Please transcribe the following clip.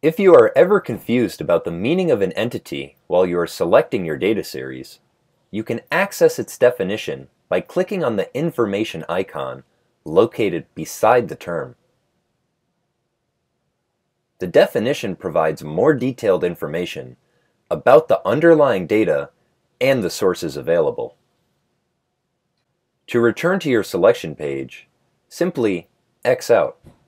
If you are ever confused about the meaning of an entity while you are selecting your data series, you can access its definition by clicking on the information icon located beside the term. The definition provides more detailed information about the underlying data and the sources available. To return to your selection page, simply X out.